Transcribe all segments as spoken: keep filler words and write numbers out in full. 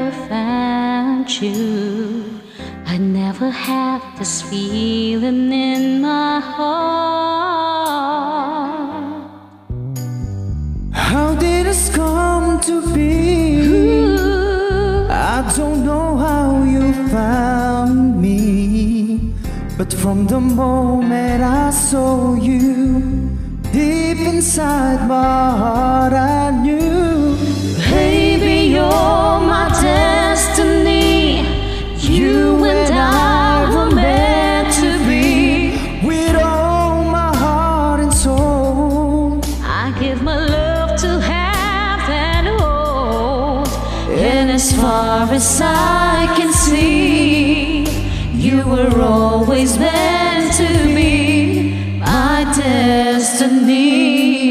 never found you, I never had this feeling in my heart. How did this come to be? Ooh. I don't know how you found me, but from the moment I saw you, deep inside my heart I knew, baby, you're my destiny. You and I were meant to be. with all my heart and soul. I give my love to have and hold, and as far as I can see, you were always meant to be my destiny.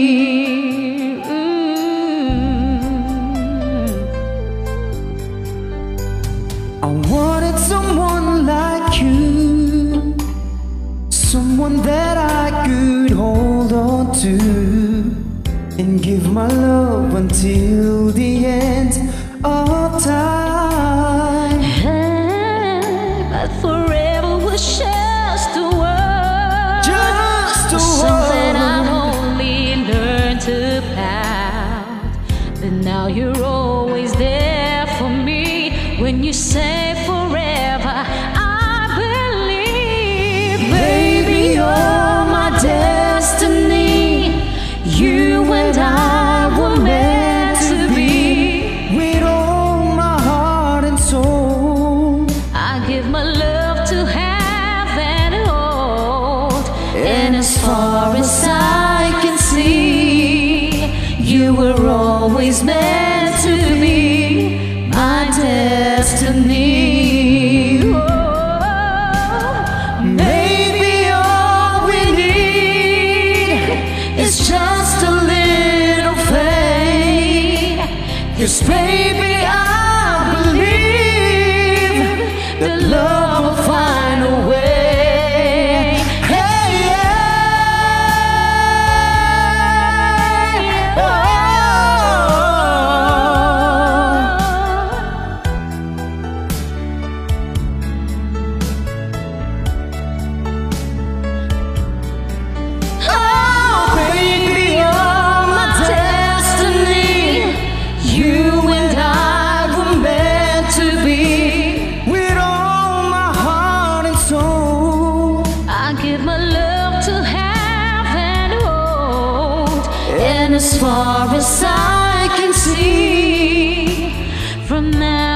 I wanted someone like you, someone that I could hold on to and give my love until the end of time. Hey, but forever was just a word, Just a something word. I've only learned about. But now you're always there for me. When you say forever, I believe, baby, you're my destiny. You and I were meant to be. with all my heart and soul. I give my love to have and hold, and as far as I can see, you were always meant to be my destiny. Oh, maybe all we need is just a little faith. 'Cause baby, I believe that love will find a way. Hey, yeah. Oh. Oh, baby, you're my destiny. You and I were meant to be. with all my heart and soul. I give my love to have and hold, and as far as I can see, from now